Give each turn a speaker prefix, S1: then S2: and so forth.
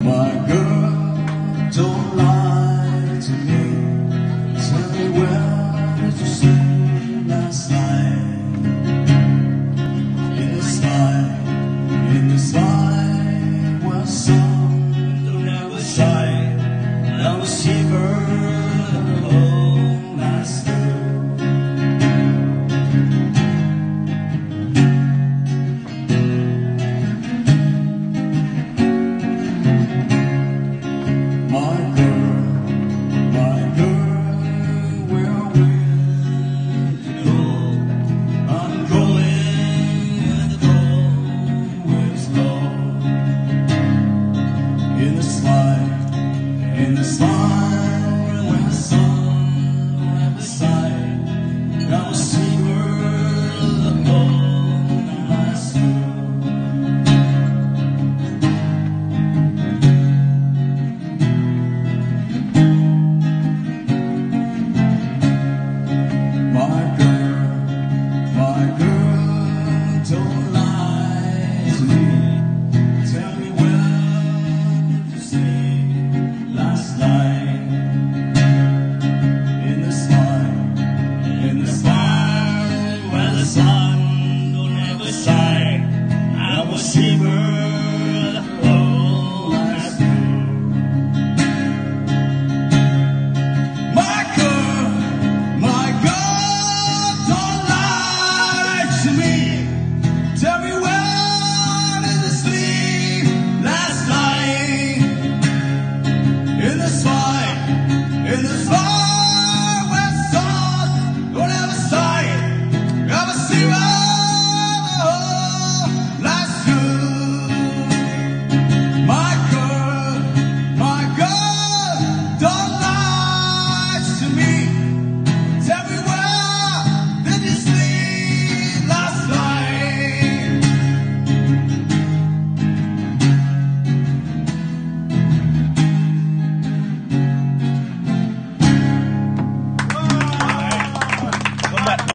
S1: My girl, don't lie to me. Tell me, where did you sleep last night? In the sky, where sun don't ever shine. I was shivering all last night. My girl, where will you go? I'm going where the going is low. In the sky,